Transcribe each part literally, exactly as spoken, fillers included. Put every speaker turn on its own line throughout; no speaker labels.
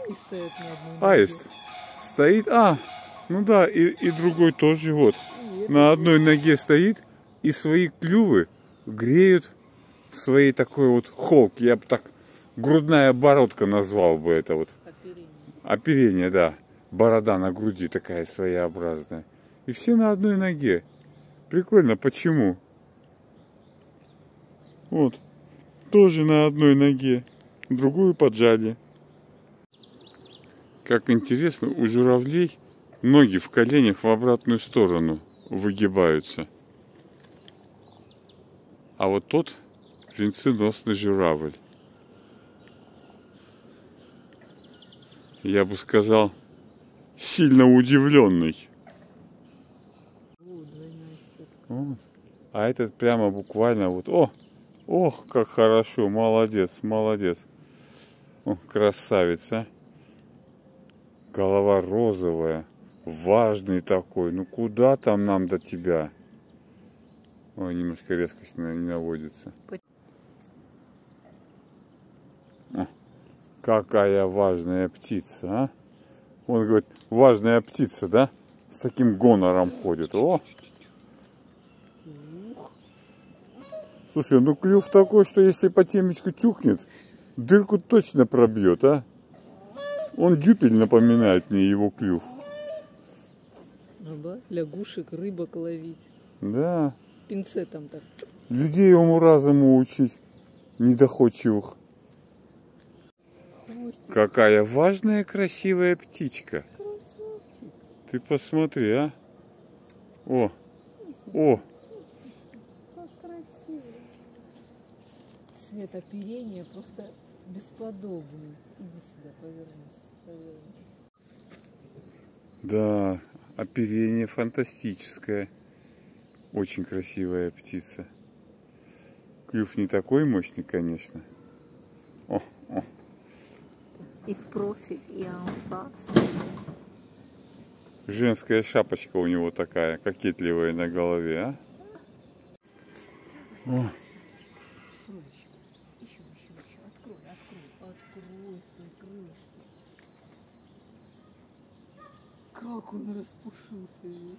И стоят на одной ноге.
Аист стоит, а, ну да, и, и другой тоже вот.
Нет,
На одной ноге стоит и свои клювы греют в своей такой вот холке. Я бы так, грудная бородка назвал бы это вот.
Оперение.
Оперение, да. Борода на груди такая своеобразная. И все на одной ноге. Прикольно, почему? Вот. Тоже на одной ноге. Другую поджали. Как интересно, у журавлей ноги в коленях в обратную сторону выгибаются. А вот тот венценосный журавль. Я бы сказал, сильно удивленный.
Вот, двойная сетка.
Вот. А этот прямо буквально вот, о, ох, как хорошо, молодец, молодец. О, красавица. Голова розовая, важный такой. Ну куда там нам до тебя? Ой, немножко резкость не наводится. О, какая важная птица, а? Он говорит, важная птица, да? С таким гонором ходит. О! Слушай, ну клюв такой, что если по темечку чукнет, дырку точно пробьет, а? Он дюпель напоминает мне, его клюв.
Ага, лягушек, рыбок ловить.
Да.
Пинцетом так.
Людей уму-разуму учить, недоходчивых.
Хвостик.
Какая важная, красивая птичка.
Красавчик.
Ты посмотри, а? О, о.
Как красиво. Цвет оперения просто бесподобный. Иди сюда, повернись. повернись.
Да, оперение фантастическое. Очень красивая птица. Клюв не такой мощный, конечно. О, о.
И в профиль, и анфас.
Женская шапочка у него такая, кокетливая на голове, а? О.
Еще, еще, еще. Открой, открой, открой свой крылышки. Как он распушился.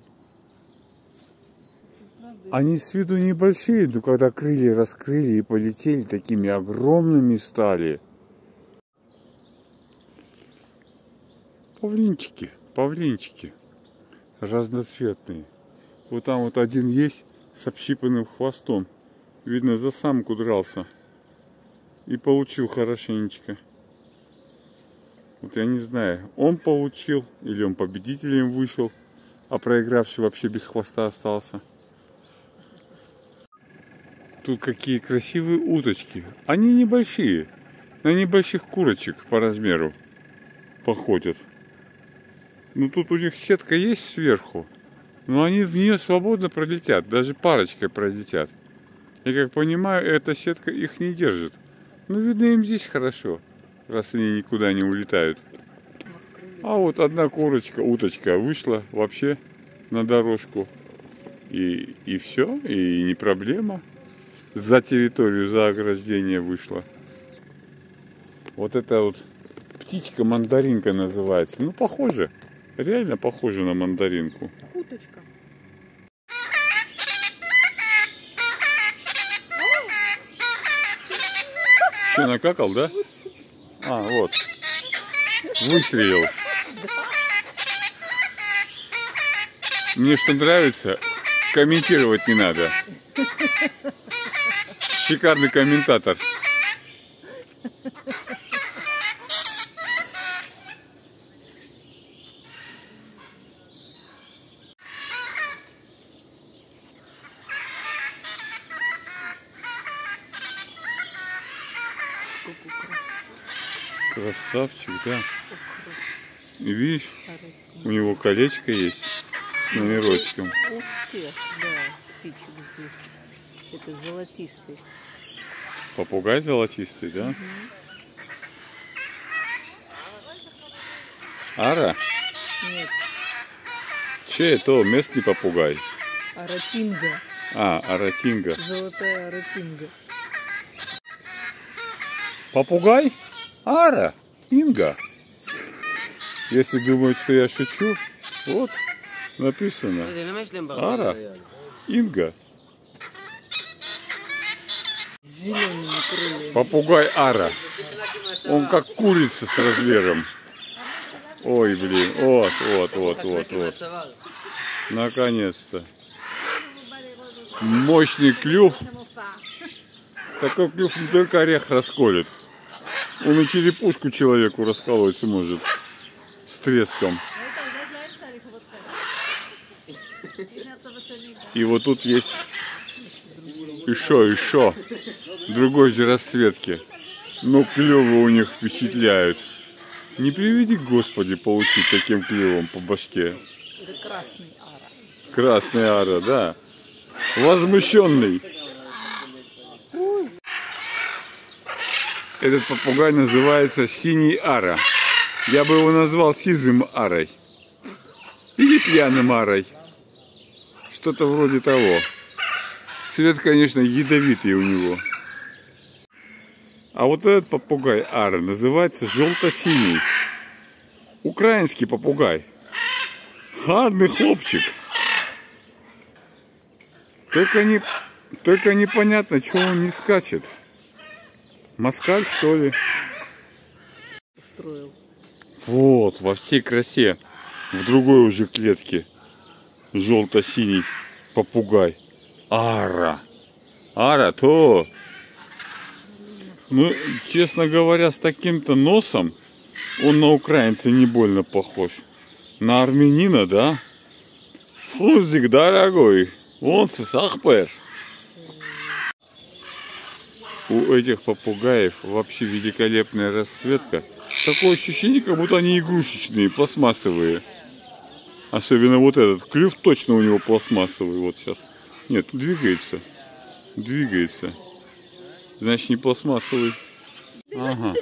Они с виду небольшие, но когда крылья раскрыли и полетели, такими огромными стали. Павлинчики, павлинчики разноцветные. Вот там вот один есть с общипанным хвостом. Видно, за самку дрался. И получил хорошенечко. Вот я не знаю, он получил или он победителем вышел, а проигравший вообще без хвоста остался. Тут какие красивые уточки. Они небольшие. На небольших курочек по размеру походят. Ну тут у них сетка есть сверху. Но они в нее свободно пролетят. Даже парочкой пролетят. И как понимаю, эта сетка их не держит. Ну видно, им здесь хорошо. Раз они никуда не улетают. А вот одна курочка, уточка вышла вообще на дорожку. И, и все, и не проблема. За территорию, за ограждение вышла. Вот это вот птичка-мандаринка называется. Ну, похоже. Реально похоже на мандаринку.
Уточка.
Что, накакал, да? А, вот. Выстрелил. Мне что нравится, комментировать не надо. Шикарный комментатор. Красавчик, да. И видишь, у него колечко есть с номерочком.
У всех, да, птичек здесь. Это золотистый.
Попугай золотистый, да?
Угу.
Ара?
Нет.
Че это? Местный попугай.
Аратинга.
А, аратинга.
Золотая аратинга.
Попугай? Ара? Инга? Если думают, что я шучу, вот написано. Ара. Инга. Попугай Ара. Он как курица с размером. Ой, блин. Вот, вот, вот, вот, вот. Наконец-то. Мощный клюв. Такой клюв не только орех расколет. Он и черепушку человеку расколоть сможет. С треском. И вот тут есть еще, еще. Другой же расцветки. Но клювы у них впечатляют. Не приведи, Господи, получить таким клювом по башке.
Это красный ара.
Красный ара, да. Возмущенный. Этот попугай называется синий ара. Я бы его назвал сизым арой. Или пьяным арой. Что-то вроде того. Цвет, конечно, ядовитый у него. А вот этот попугай ара называется желто-синий. Украинский попугай. Гарный хлопчик. Только, не, только непонятно, чего он не скачет. Москаль, что ли?
Устроил.
Вот, во всей красе. В другой уже клетке. Желто-синий попугай. Ара. Ара, то. Ну, честно говоря, с таким-то носом он на украинца не больно похож. На армянина, да? Фрузик, дорогой. Он сахпер. У этих попугаев вообще великолепная расцветка. Такое ощущение, как будто они игрушечные, пластмассовые. Особенно вот этот. Клюв точно у него пластмассовый. Вот сейчас. Нет, двигается. Двигается. Значит, не пластмассовый. Ага.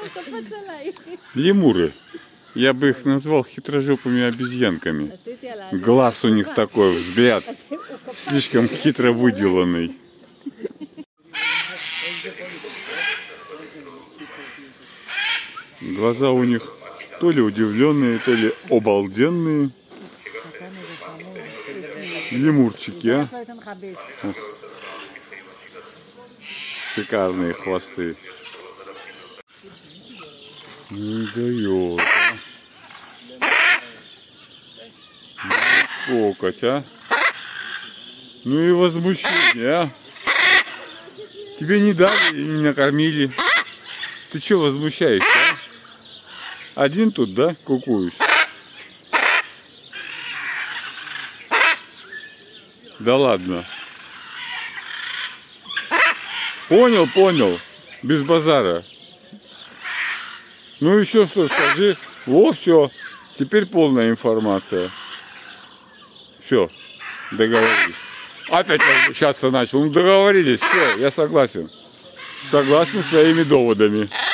Лемуры. Я бы их назвал хитрожопыми обезьянками. Глаз у них такой, взгляд слишком хитро выделанный. Глаза у них то ли удивленные, то ли обалденные. Лемурчики, а? Ох. Шикарные хвосты. Не дает, а? Покать, а? Ну и возмущение, а? Тебе не дали и не накормили. Ты что возмущаешься, а? Один тут, да, кукуешь? Да ладно. Понял, понял. Без базара. Ну еще что скажи. Во, все. Теперь полная информация. Все. Договорились. Опять возмущаться начал. Ну договорились. Все, я согласен. Согласен своими доводами.